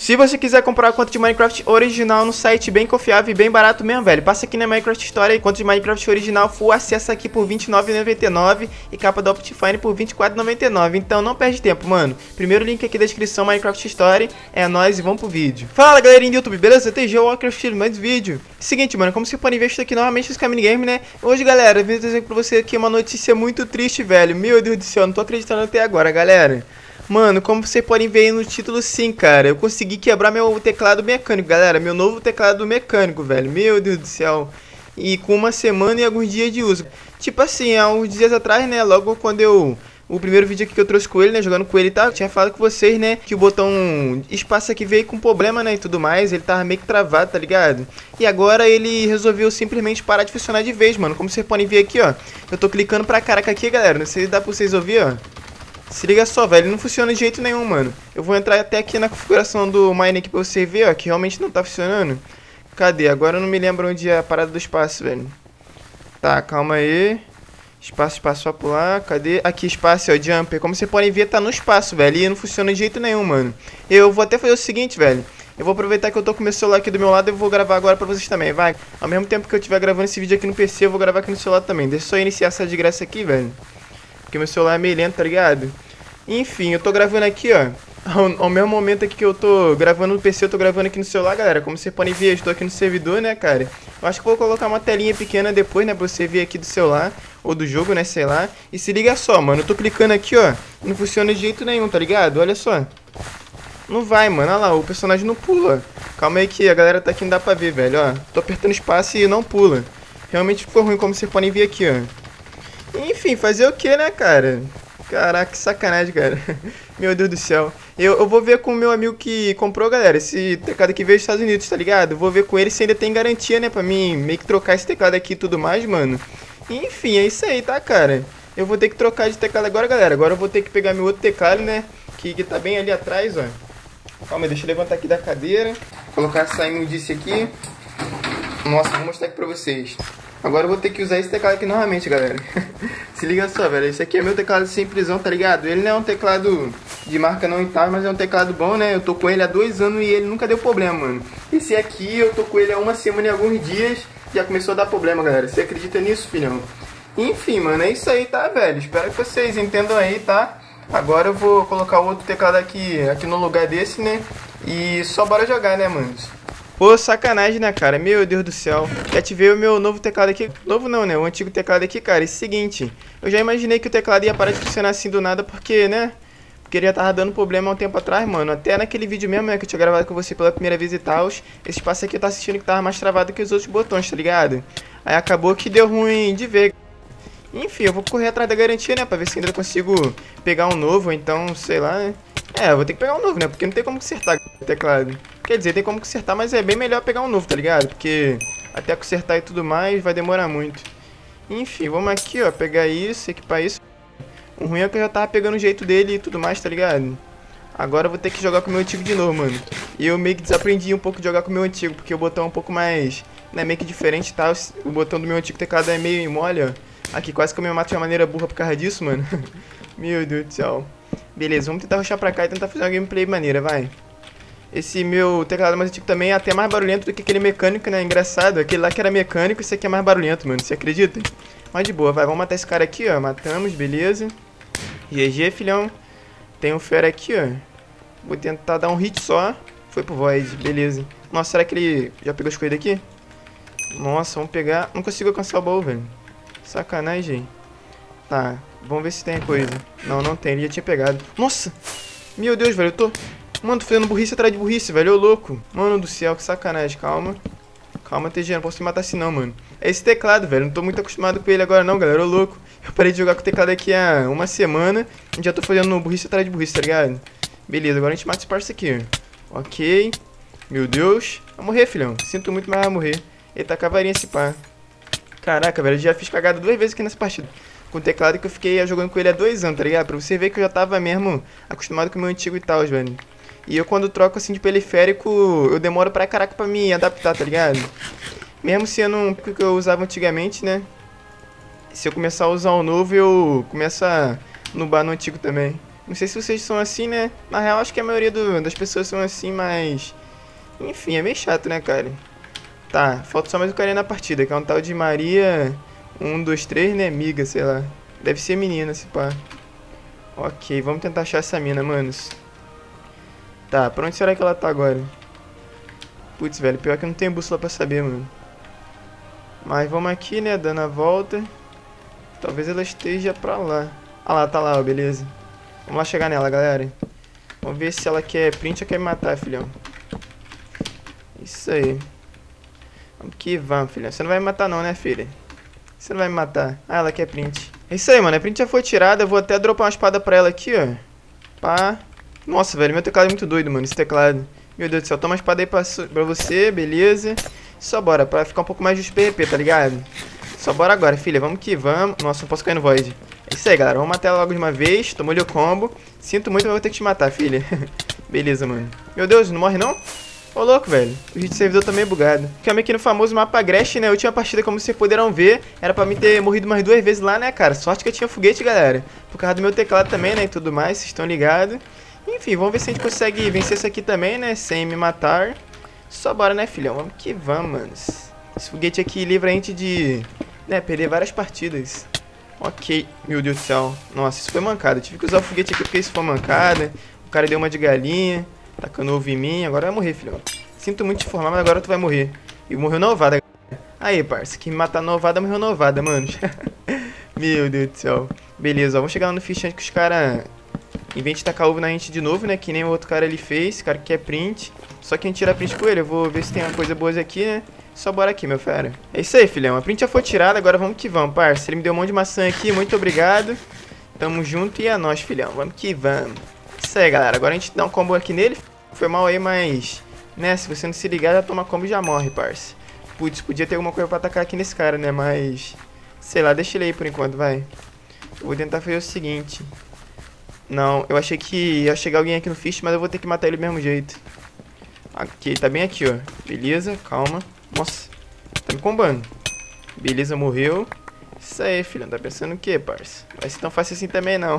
Se você quiser comprar a conta de Minecraft original no site bem confiável e bem barato mesmo, velho, passa aqui na Minecraft Story, conta de Minecraft original full acesso aqui por R$29,99 e capa da Optifine por R$24,99. Então não perde tempo, mano. Primeiro link aqui da descrição, Minecraft Story. É nóis e vamos pro vídeo. Fala, galerinha do YouTube, beleza? TG Warcraft, mais vídeo. Seguinte, mano, como vocês podem ver, estou aqui novamente no Minigame, né? Hoje, galera, eu vim trazer pra você aqui uma notícia muito triste, velho. Meu Deus do céu, não tô acreditando até agora, galera. Mano, como vocês podem ver aí no título, sim, cara, eu consegui quebrar meu teclado mecânico, galera. Meu novo teclado mecânico, velho. Meu Deus do céu. E com uma semana e alguns dias de uso. Tipo assim, há uns dias atrás, né, logo quando eu... O primeiro vídeo aqui que eu trouxe com ele, né, jogando com ele e tal, eu tinha falado com vocês, né, que o botão espaço aqui veio com problema, né, e tudo mais. Ele tava meio que travado, tá ligado? E agora ele resolveu simplesmente parar de funcionar de vez, mano. Como vocês podem ver aqui, ó. Eu tô clicando pra caraca aqui, galera. Não sei se dá pra vocês ouvir, ó. Se liga só, velho, não funciona de jeito nenhum, mano. Eu vou entrar até aqui na configuração do Mine aqui pra você ver, ó, que realmente não tá funcionando. Cadê? Agora eu não me lembro onde é a parada do espaço, velho. Tá, calma aí. Espaço, espaço, só pular. Cadê? Aqui, espaço, ó, jumper. Como vocês podem ver, tá no espaço, velho. E não funciona de jeito nenhum, mano. Eu vou até fazer o seguinte, velho. Eu vou aproveitar que eu tô com o meu celular aqui do meu lado e eu vou gravar agora pra vocês também, vai. Ao mesmo tempo que eu estiver gravando esse vídeo aqui no PC, eu vou gravar aqui no celular também. Deixa eu só iniciar essa desgraça aqui, velho. Porque meu celular é meio lento, tá ligado? Enfim, eu tô gravando aqui, ó. Ao mesmo momento aqui que eu tô gravando no PC, eu tô gravando aqui no celular, galera. Como vocês podem ver, eu estou aqui no servidor, né, cara. Eu acho que vou colocar uma telinha pequena depois, né, pra você ver aqui do celular. Ou do jogo, né, sei lá. E se liga só, mano, eu tô clicando aqui, ó. Não funciona de jeito nenhum, tá ligado? Olha só. Não vai, mano, olha lá, o personagem não pula. Calma aí que a galera tá aqui, não dá pra ver, velho, ó. Tô apertando espaço e não pula. Realmente ficou ruim, como vocês podem ver aqui, ó. Enfim, fazer o que, né, cara? Caraca, que sacanagem, cara. Meu Deus do céu. Eu vou ver com o meu amigo que comprou, galera, esse teclado aqui veio dos Estados Unidos, tá ligado? Vou ver com ele se ainda tem garantia, né, pra mim meio que trocar esse teclado aqui e tudo mais, mano. Enfim, é isso aí, tá, cara? Eu vou ter que trocar de teclado agora, galera. Agora eu vou ter que pegar meu outro teclado, né, que tá bem ali atrás, ó. Calma aí, deixa eu levantar aqui da cadeira. Colocar essa imundice aqui. Nossa, vou mostrar aqui pra vocês. Agora eu vou ter que usar esse teclado aqui novamente, galera. Se liga só, velho. Esse aqui é meu teclado sem prisão, tá ligado? Ele não é um teclado de marca não e tal, mas é um teclado bom, né? Eu tô com ele há 2 anos e ele nunca deu problema, mano. Esse aqui eu tô com ele há 1 semana e alguns dias. Já começou a dar problema, galera. Você acredita nisso, filhão? Enfim, mano, é isso aí, tá, velho? Espero que vocês entendam aí, tá? Agora eu vou colocar o outro teclado aqui no lugar desse, né? E só bora jogar, né, mano? Pô, sacanagem, né, cara? Meu Deus do céu. Já ativei o meu novo teclado aqui. Novo não, né? O antigo teclado aqui, cara. É o seguinte. Eu já imaginei que o teclado ia parar de funcionar assim do nada, porque, né? Porque ele já tava dando problema há um tempo atrás, mano. Até naquele vídeo mesmo, né? Que eu tinha gravado com você pela primeira vez e tal. Esse espaço aqui eu tava assistindo que tava mais travado que os outros botões, tá ligado? Aí acabou que deu ruim de ver. Enfim, eu vou correr atrás da garantia, né? Pra ver se ainda consigo pegar um novo, ou então, sei lá, né? É, eu vou ter que pegar um novo, né? Porque não tem como consertar o teclado. Quer dizer, tem como consertar, mas é bem melhor pegar um novo, tá ligado? Porque até consertar e tudo mais vai demorar muito. Enfim, vamos aqui, ó, pegar isso, equipar isso. O ruim é que eu já tava pegando o jeito dele e tudo mais, tá ligado? Agora eu vou ter que jogar com o meu antigo de novo, mano. E eu meio que desaprendi um pouco de jogar com o meu antigo, porque o botão é um pouco mais, né, meio que diferente e tal. O botão do meu antigo teclado é meio mole, ó. Aqui quase que eu me mato de uma maneira burra por causa disso, mano. Meu Deus do céu. Beleza, vamos tentar rushar pra cá e tentar fazer uma gameplay maneira, vai. Esse meu teclado mais antigo também é até mais barulhento do que aquele mecânico, né? Engraçado, aquele lá que era mecânico, esse aqui é mais barulhento, mano. Você acredita? Mas de boa, vai, vamos matar esse cara aqui, ó. Matamos, beleza. GG, filhão. Tem um fera aqui, ó. Vou tentar dar um hit só. Foi pro Void, beleza. Nossa, será que ele já pegou as coisas aqui? Nossa, vamos pegar. Não consigo alcançar o baú, velho. Sacanagem. Tá, vamos ver se tem coisa. Não, não tem, ele já tinha pegado. Nossa! Meu Deus, velho, eu tô... Mano, tô fazendo burrice atrás de burrice, velho, ô louco. Mano do céu, que sacanagem, calma. Calma, TG, não posso te matar assim não, mano. É esse teclado, velho, não tô muito acostumado com ele agora não, galera, ô louco. Eu parei de jogar com o teclado aqui há 1 semana e já tô fazendo burrice atrás de burrice, tá ligado? Beleza, agora a gente mata esse parça aqui, ó. Ok. Meu Deus. Vai morrer, filhão. Sinto muito, mas vai morrer. Eita, cavarinha esse pá. Caraca, velho, eu já fiz cagada 2 vezes aqui nessa partida. Com o teclado que eu fiquei jogando com ele há 2 anos, tá ligado? Pra você ver que eu já tava mesmo acostumado com o meu antigo e tal, velho. E eu quando troco assim de periférico, eu demoro pra caraca pra me adaptar, tá ligado? Mesmo sendo um que eu usava antigamente, né? Se eu começar a usar o novo, eu começo a nubar no antigo também. Não sei se vocês são assim, né? Na real, acho que a maioria das pessoas são assim, mas... Enfim, é meio chato, né, cara? Tá, falta só mais um carinha na partida, que é um tal de Maria 123, né, amiga, sei lá. Deve ser menina, se pá. Ok, vamos tentar achar essa mina, manos. Tá, pra onde será que ela tá agora? Putz, velho, pior que eu não tenho bússola pra saber, mano. Mas vamos aqui, né, dando a volta. Talvez ela esteja pra lá. Ah lá, tá lá, ó, beleza. Vamos lá chegar nela, galera. Vamos ver se ela quer print ou quer me matar, filhão. Isso aí. Vamos que vamos, filhão. Você não vai me matar não, né, filha? Você não vai me matar. Ah, ela quer print. É isso aí, mano. A print já foi tirada. Eu vou até dropar uma espada pra ela aqui, ó. Pá. Nossa, velho. Meu teclado é muito doido, mano. Esse teclado. Meu Deus do céu. Toma uma espada aí pra você. Beleza. Só bora. Pra ficar um pouco mais de PVP, tá ligado? Só bora agora, filha. Vamos que vamos. Nossa, não posso cair no void. É isso aí, galera. Vamos matar ela logo de uma vez. Tomou-lhe o combo. Sinto muito, mas vou ter que te matar, filha. Beleza, mano. Meu Deus, não morre não? Ô, louco, velho. O vídeo de servidor também é bugado. Ficamos aqui no famoso mapa Agreste, né? A última partida, como vocês poderão ver, era pra mim ter morrido umas 2 vezes lá, né, cara? Sorte que eu tinha foguete, galera. Por causa do meu teclado também, né? E tudo mais, vocês estão ligados. Enfim, vamos ver se a gente consegue vencer isso aqui também, né? Sem me matar. Só bora, né, filhão? Vamos que vamos, mano. Esse foguete aqui livra a gente de, né, perder várias partidas. Ok. Meu Deus do céu. Nossa, isso foi mancada. Eu tive que usar o foguete aqui porque isso foi mancada. O cara deu uma de galinha. Tacando ovo em mim, agora vai morrer, filhão. Sinto muito te informar, mas agora tu vai morrer. E morreu na ovada. Aí, parça, quem me matar na ovada, morreu na ovada, mano. Meu Deus do céu. Beleza, ó, vamos chegar lá no fish antes que os caras inventem de tacar ovo na gente de novo, né? Que nem o outro cara ali fez, esse cara que quer print. Só que a gente tira print com ele, eu vou ver se tem uma coisa boa aqui, né? Só bora aqui, meu fera. É isso aí, filhão, a print já foi tirada, agora vamos que vamos, parça. Ele me deu um monte de maçã aqui, muito obrigado. Tamo junto e é nóis, filhão, vamos que vamos. Isso aí, galera, agora a gente dá um combo aqui nele. Foi mal aí, mas, né, se você não se ligar, já toma combo e já morre, parça. Putz, podia ter alguma coisa pra atacar aqui nesse cara, né, mas, sei lá, deixa ele aí por enquanto, vai. Eu vou tentar fazer o seguinte. Não, eu achei que ia chegar alguém aqui no fish, mas eu vou ter que matar ele do mesmo jeito. Aqui, tá bem aqui, ó. Beleza, calma. Nossa, tá me combando. Beleza, morreu. Isso aí, filho, tá pensando o quê, parça? Vai ser tão fácil assim também, não.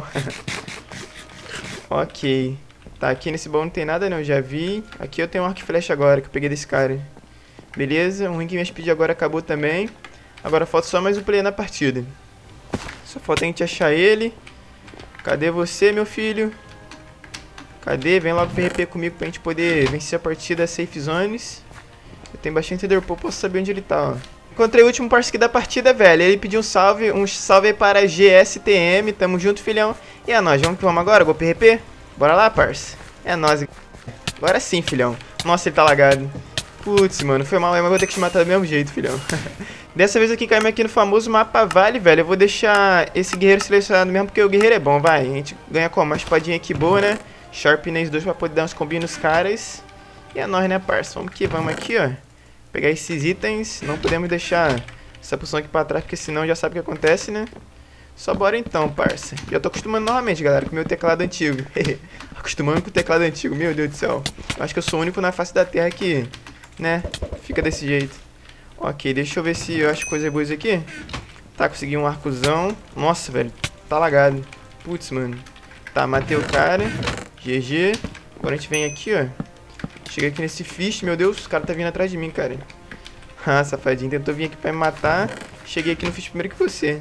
Ok. Tá, aqui nesse baú não tem nada, não, eu já vi. Aqui eu tenho um arco e flecha agora, que eu peguei desse cara. Beleza, um ring que minha speed agora acabou também. Agora falta só mais um player na partida. Só falta a gente achar ele. Cadê você, meu filho? Cadê? Vem logo PRP comigo pra gente poder vencer a partida Safe Zones. Eu tenho bastante Ederpol, posso saber onde ele tá, ó. Encontrei o último parceiro da partida, velho. Ele pediu um salve aí para GSTM. Tamo junto, filhão. E é nóis, vamos que vamos agora, Go PRP? Bora lá, parça. É nóis. Agora sim, filhão. Nossa, ele tá lagado. Putz, mano, foi mal aí, mas vou ter que te matar do mesmo jeito, filhão. Dessa vez aqui caímos aqui no famoso mapa Vale, velho. Eu vou deixar esse guerreiro selecionado mesmo, porque o guerreiro é bom, vai. A gente ganha como? Uma espadinha aqui boa, né? Sharpness 2 pra poder dar uns combinhos nos caras. E é nóis, né, parça? Vamos que vamos aqui, ó. Pegar esses itens. Não podemos deixar essa poção aqui pra trás, porque senão já sabe o que acontece, né? Só bora então, parça. Já tô acostumando novamente, galera, com o meu teclado antigo. Acostumando com o teclado antigo, meu Deus do céu. Acho que eu sou o único na face da terra que, né, fica desse jeito. Ok, deixa eu ver se eu acho coisas boas aqui. Tá, consegui um arcozão. Nossa, velho, tá lagado. Putz, mano. Tá, matei o cara. GG. Agora a gente vem aqui, ó. Cheguei aqui nesse fish, meu Deus, o cara tá vindo atrás de mim, cara. Ah, safadinho, tentou vir aqui pra me matar. Cheguei aqui no fish primeiro que você.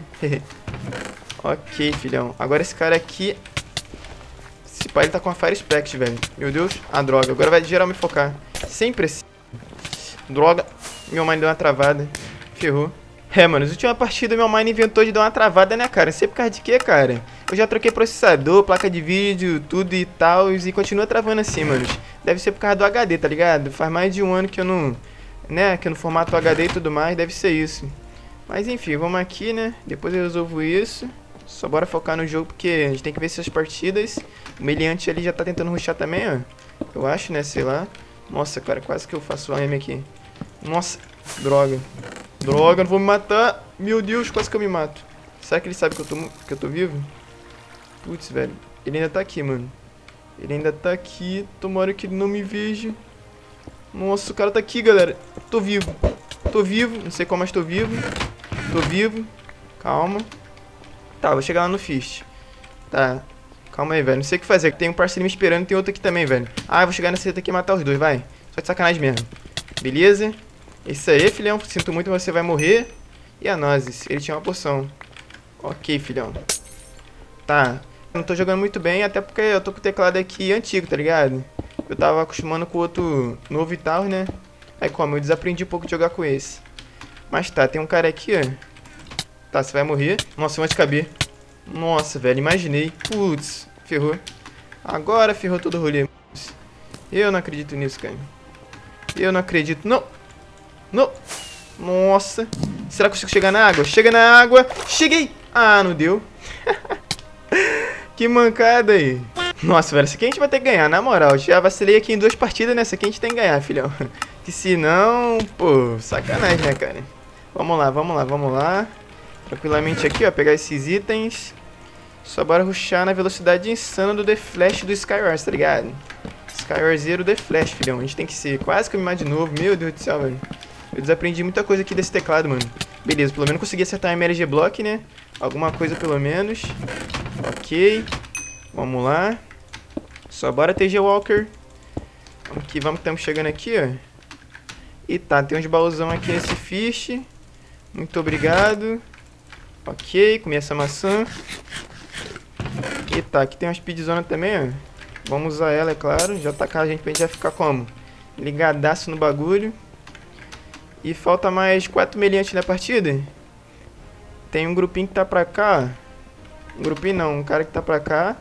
Ok, filhão. Agora esse cara aqui... Esse pai ele tá com a Fire Spect, velho. Meu Deus. Ah, droga. Agora vai geral me focar. Sempre assim. Droga. Meu mine deu uma travada. Ferrou. É, mano. Na última partida meu mine inventou de dar uma travada, né, cara? Não sei por causa de quê, cara. Eu já troquei processador, placa de vídeo, tudo e tal. E continua travando assim, mano. Deve ser por causa do HD, tá ligado? Faz mais de um ano que eu não... Né, que eu não formato HD e tudo mais. Deve ser isso. Mas enfim, vamos aqui, né? Depois eu resolvo isso. Só bora focar no jogo, porque a gente tem que ver essas partidas. O meliante ali já tá tentando rushar também, ó. Eu acho, né? Sei lá. Nossa, cara, quase que eu faço AM aqui. Nossa, droga. Droga, não vou me matar. Meu Deus, quase que eu me mato. Será que ele sabe que eu tô vivo? Putz, velho. Ele ainda tá aqui, mano. Ele ainda tá aqui. Tomara que ele não me veja. Nossa, o cara tá aqui, galera. Tô vivo. Tô vivo. Não sei como, mas tô vivo. Tô vivo. Calma. Tá, vou chegar lá no fish. Tá. Calma aí, velho. Não sei o que fazer. Tem um parceiro me esperando e tem outro aqui também, velho. Ah, eu vou chegar nessa reta aqui e matar os dois, vai. Só de sacanagem mesmo. Beleza. Isso aí, filhão. Sinto muito, você vai morrer. E a nozes. Ele tinha uma poção. Ok, filhão. Tá. Eu não tô jogando muito bem, até porque eu tô com o teclado aqui antigo, tá ligado? Eu tava acostumando com o outro novo e tal, né? Aí como? Eu desaprendi um pouco de jogar com esse. Mas tá, tem um cara aqui, ó. Tá, você vai morrer. Nossa, um anti-KB. Nossa, velho, imaginei. Putz, ferrou. Agora ferrou todo o rolê. Eu não acredito nisso, cara. Eu não acredito. Não. Não. Nossa. Será que eu consigo chegar na água? Chega na água. Cheguei. Ah, não deu. Que mancada aí. Nossa, velho, essa aqui a gente vai ter que ganhar, na moral. Já vacilei aqui em 2 partidas, nessa aqui a gente tem que ganhar, filhão. Que senão, pô, sacanagem, né, cara? Vamos lá, vamos lá, vamos lá. Tranquilamente aqui, ó, pegar esses itens. Só bora rushar na velocidade insana do The Flash do Skywars, tá ligado? Skywars Zero The Flash, filhão. A gente tem que ser quase que eu me mato de novo. Meu Deus do céu, velho. Eu desaprendi muita coisa aqui desse teclado, mano. Beleza, pelo menos consegui acertar a MLG Block, né? Alguma coisa pelo menos. Ok. Vamos lá. Só bora TG Walker. Vamos que vamos, estamos chegando aqui, ó. E tá, tem uns baúzão aqui nesse fish. Muito obrigado. Ok, comi essa maçã. E tá, aqui tem uma speedzona também, ó. Vamos usar ela, é claro. Já tacar a gente pra gente já ficar como? Ligadaço no bagulho. E falta mais 4 meliantes na partida. Tem um grupinho que tá pra cá. Um grupinho não, um cara que tá pra cá.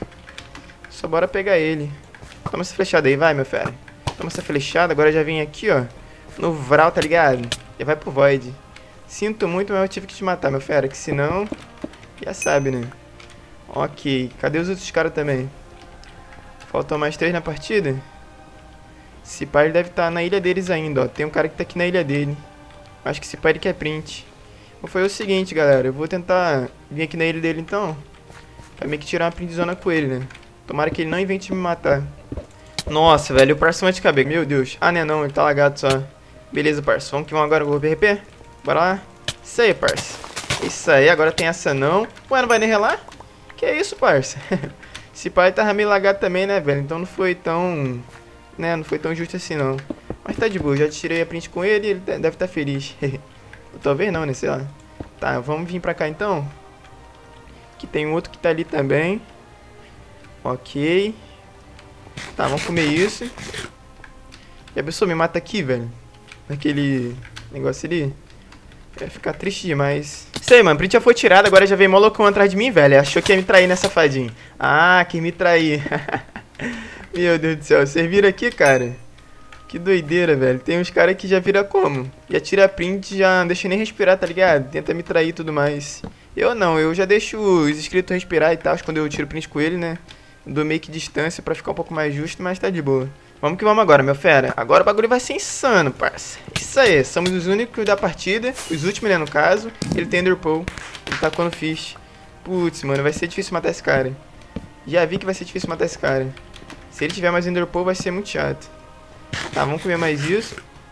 Só bora pegar ele. Toma essa flechada aí, vai, meu fera. Toma essa flechada, agora já vem aqui, ó. No Vral, tá ligado? Já vai pro Void. Sinto muito, mas eu tive que te matar, meu fera. Que senão, já sabe, né? Ok, cadê os outros caras também? Faltam mais 3 na partida. Esse pai ele deve estar na ilha deles ainda, ó. Tem um cara que tá aqui na ilha dele. Acho que esse pai ele quer print. Vou fazer o seguinte, galera. Eu vou tentar vir aqui na ilha dele, então. Pra meio que tirar uma printzona com ele, né? Tomara que ele não invente me matar. Nossa, velho. O parça de cabelo. Meu Deus. Ah, não, ele tá lagado só. Beleza, parça. Vamos que vamos agora. Vou PRP. Bora lá. Isso aí, parça. Isso aí. Agora tem essa não. Ué, não vai nem relar? Que é isso, parça? Esse pai tava meio lagado também, né, velho? Então não foi tão... né, não foi tão justo assim, não. Mas tá de boa. Já tirei a print com ele e ele deve estar feliz. Talvez não, né? Sei lá. Tá, vamos vir pra cá, então. Que tem um outro que tá ali também. Ok. Tá, vamos comer isso. E a pessoa me mata aqui, velho. Naquele negócio ali. Vai ficar triste demais. Isso aí, mano. Print já foi tirado. Agora já veio mó loucão atrás de mim, velho. Achou que ia me trair, né, safadinho? Ah, que me trair. Meu Deus do céu. Vocês viram aqui, cara? Que doideira, velho. Tem uns caras que já vira como? Já tira a print, já não deixa nem respirar, tá ligado? Tenta me trair e tudo mais. Eu não. Eu já deixo os inscritos respirar e tal. Quando eu tiro print com ele, né? Dou meio que distância pra ficar um pouco mais justo, mas tá de boa. Vamos que vamos agora, meu fera. Agora o bagulho vai ser insano, parça. Isso aí, somos os únicos da partida. Os últimos, né, no caso. Ele tem Enderpearl. Ele tá com fish. Putz, mano, vai ser difícil matar esse cara. Já vi que vai ser difícil matar esse cara. Se ele tiver mais Enderpearl, vai ser muito chato. Tá, vamos comer mais isso.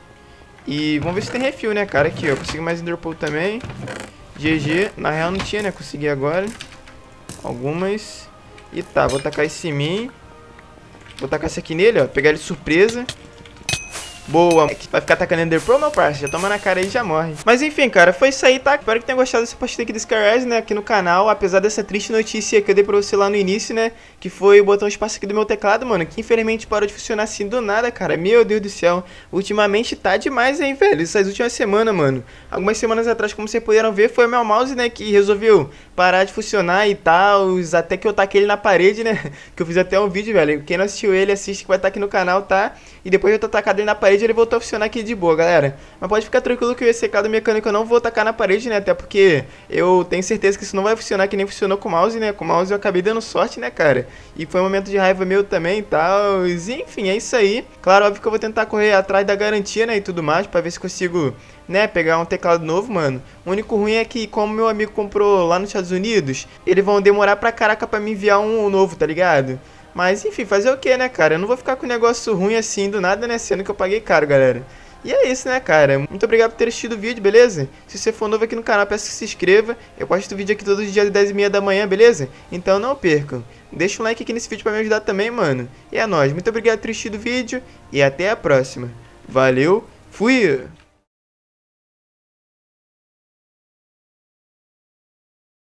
E vamos ver se tem refil, né, cara. Aqui, ó, consegui mais Enderpearl também. GG. Na real não tinha, né, consegui agora. Algumas. E tá, vou tacar esse em mim. Vou tacar esse aqui nele, ó. Pegar ele de surpresa. Boa. Vai ficar atacando Enderpearl, meu parceiro? Já toma na cara aí e já morre. Mas enfim, cara, foi isso aí, tá? Espero que tenha gostado dessa partida aqui do Skywars, né? Aqui no canal. Apesar dessa triste notícia que eu dei pra você lá no início, né? Que foi o botão espaço aqui do meu teclado, mano. Que infelizmente parou de funcionar assim do nada, cara. Meu Deus do céu. Ultimamente tá demais, hein, velho? Essas últimas semanas, mano. Algumas semanas atrás, como vocês puderam ver, foi o meu mouse, né? Que resolveu parar de funcionar e tal. Até que eu taquei ele na parede, né? Que eu fiz até um vídeo, velho. Quem não assistiu ele, assiste que vai estar aqui no canal, tá? E depois eu tô tacado ele na parede, ele voltou a funcionar aqui de boa, galera. Mas pode ficar tranquilo que esse teclado mecânico eu não vou tacar na parede, né? Até porque eu tenho certeza que isso não vai funcionar que nem funcionou com o mouse, né? Com o mouse eu acabei dando sorte, né, cara? E foi um momento de raiva meu também e tal. E, enfim, é isso aí. Claro, óbvio que eu vou tentar correr atrás da garantia, né? E tudo mais, pra ver se consigo, né, pegar um teclado novo, mano. O único ruim é que, como meu amigo comprou lá nos Estados Unidos, eles vão demorar pra caraca pra me enviar um novo, tá ligado? Mas, enfim, fazer o que, né, cara? Eu não vou ficar com um negócio ruim assim do nada, né? Sendo que eu paguei caro, galera. E é isso, né, cara? Muito obrigado por ter assistido o vídeo, beleza? Se você for novo aqui no canal, peço que se inscreva. Eu posto vídeo aqui todos os dias às 10h30 da manhã, beleza? Então não percam. Deixa um like aqui nesse vídeo pra me ajudar também, mano. E é nóis. Muito obrigado por ter assistido o vídeo e até a próxima. Valeu, fui!